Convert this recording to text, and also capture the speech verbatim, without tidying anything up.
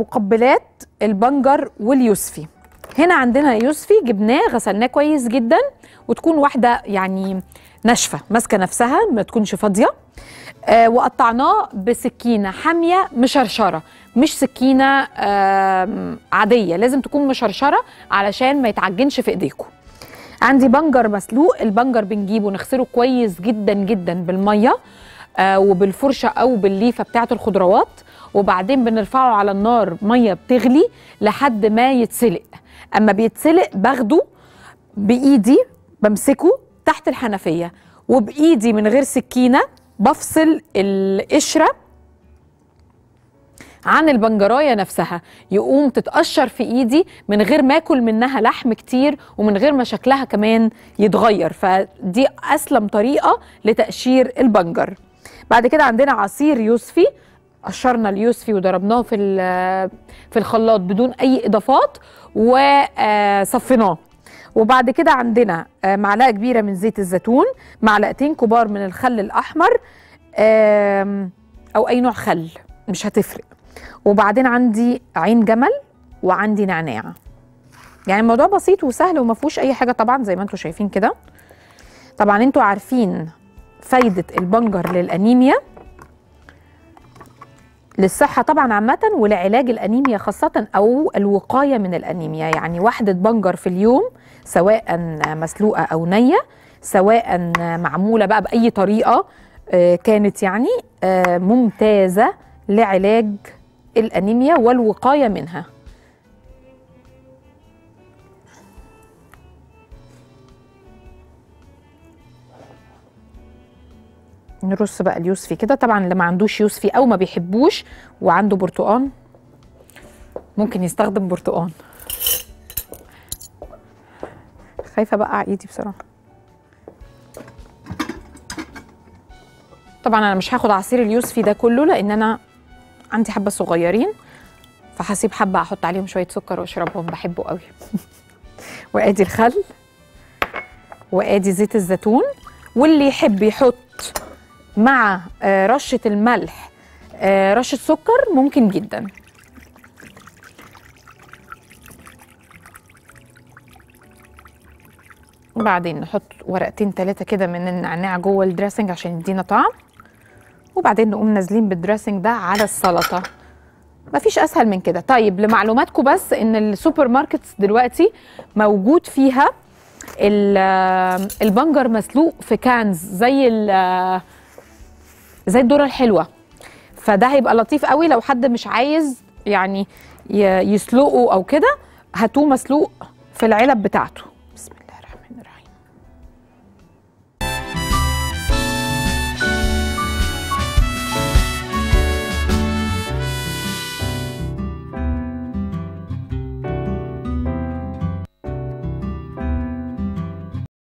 مقبلات البنجر واليوسفي. هنا عندنا يوسفي جبناه غسلناه كويس جدا، وتكون واحده يعني ناشفه ماسكه نفسها ما تكونش فاضيه. آه وقطعناه بسكينه حاميه مشرشره، مش سكينه آه عاديه، لازم تكون مشرشره علشان ما يتعجنش في ايديكم. عندي بنجر مسلوق. البنجر بنجيبه نغسله كويس جدا جدا بالميه آه وبالفرشه او بالليفه بتاعه الخضروات، وبعدين بنرفعه على النار ميه بتغلي لحد ما يتسلق. اما بيتسلق باخده بايدي بمسكه تحت الحنفيه، وبايدي من غير سكينه بفصل القشره عن البنجرايه نفسها، يقوم تتقشر في ايدي من غير ما اكل منها لحم كتير ومن غير ما شكلها كمان يتغير. فدي اسلم طريقه لتقشير البنجر. بعد كده عندنا عصير يوسفي. قشرنا اليوسفي وضربناه في في الخلاط بدون اي اضافات وصفيناه. وبعد كده عندنا معلقه كبيره من زيت الزيتون، معلقتين كبار من الخل الاحمر او اي نوع خل مش هتفرق، وبعدين عندي عين جمل وعندي نعناع. يعني الموضوع بسيط وسهل وما فيهوش اي حاجه طبعا زي ما انتم شايفين كده. طبعا انتوا عارفين فايده البنجر للانيميا، للصحة طبعا عامة، ولعلاج الأنيميا خاصة أو الوقاية من الأنيميا. يعني واحدة بنجر في اليوم سواء مسلوقة أو نية، سواء معمولة بقى بأي طريقة كانت، يعني ممتازة لعلاج الأنيميا والوقاية منها. نرص بقى اليوسفي كده. طبعا اللي ما عندوش يوسفي او ما بيحبوش وعنده برتقان ممكن يستخدم برتقان. خايفه بقى ايدي بصراحه. طبعا انا مش هاخد عصير اليوسفي ده كله لان انا عندي حبه صغيرين، فهسيب حبه احط عليهم شويه سكر واشربهم، بحبه قوي. وادي الخل وادي زيت الزيتون، واللي يحب يحط مع رشة الملح رشة سكر ممكن جدا. وبعدين نحط ورقتين ثلاثة كده من النعناع جوه الدريسنج عشان يدينا طعم، وبعدين نقوم نازلين بالدريسنج ده على السلطة. مفيش أسهل من كده. طيب لمعلوماتكم بس إن السوبر ماركتس دلوقتي موجود فيها البنجر مسلوق في كانز زي زي الذرة الحلوة، فده هيبقى لطيف قوي لو حد مش عايز يعني يسلقه او كده، هاتوه مسلوق في العلب بتاعته.